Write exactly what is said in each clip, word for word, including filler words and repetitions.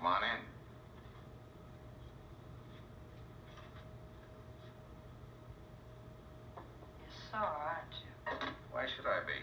on in. You're sore, aren't you? Why should I be?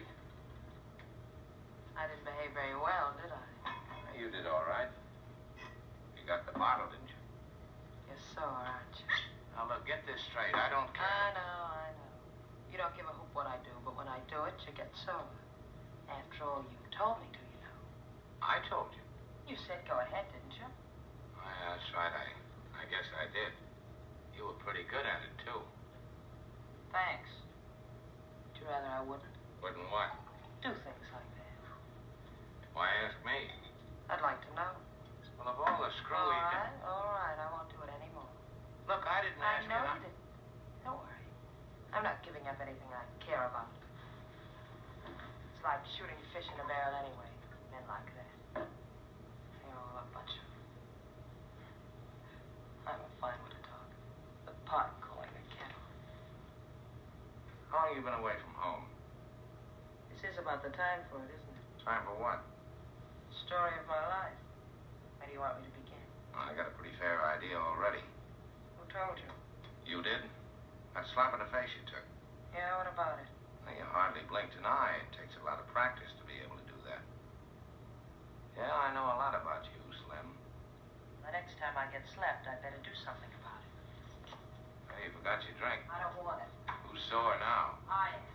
I didn't behave very well, did I? You did all right. You got the bottle, didn't you? You're sore, aren't you? Now, look, get this straight. I don't care. I know, I know. You don't give a hoop what I do, but when I do it, you get sore. After all, you told me to, you know. I told you. You said go ahead, didn't you? Well, that's right. I, I guess I did. You were pretty good at it, too. Thanks. Would you rather I wouldn't? Wouldn't what? Do things like that. Why ask me? I'd like to know. Well, of all the screwy... All right, all right. I won't do it anymore. Look, I didn't I ask know you. you didn't. Don't worry. I'm not giving up anything I care about. It's like shooting fish in a barrel anyway. Men like that. They're all a bunch of... I'm a fine one to talk. The pot calling the kettle. How long have you been away from home? This is about the time for it, isn't it? Time for what? Story of my life. Where do you want me to begin? Well, I got a pretty fair idea already. Who told you? You did? That slap in the face you took. Yeah, what about it? Well, you hardly blinked an eye. It takes a lot of practice to be able to do that. Yeah, I know a lot about you, Slim. The next time I get slapped, I'd better do something about it. Hey, you forgot your drink. I don't want it. Who's sore now? I am.